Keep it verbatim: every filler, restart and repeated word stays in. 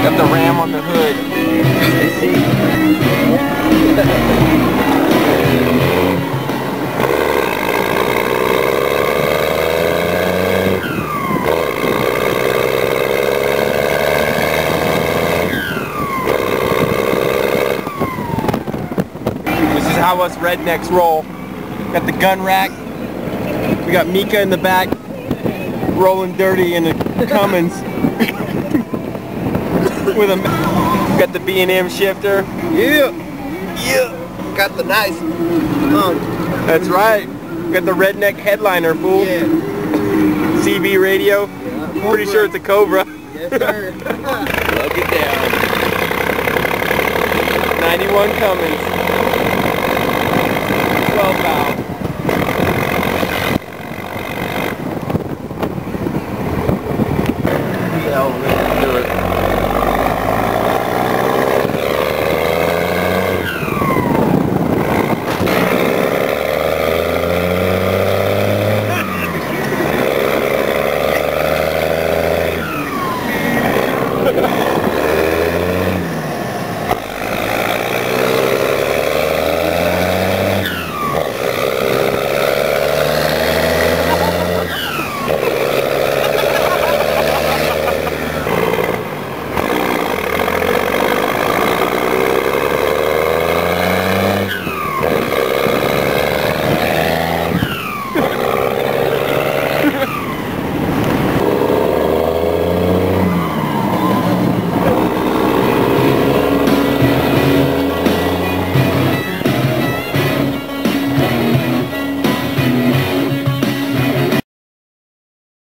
Got the ram on the hood. This is how us rednecks roll. Got the gun rack. We got Mika in the back, rolling dirty in a Cummins. With a, got the B and M shifter. Yeah. Yeah. Got the nice pump. That's right. Got the redneck headliner, fool. Yeah. C B radio. Yeah, Pretty sure it's a Cobra. Yes, sir. Look it down. ninety-one Cummins. twelve valve.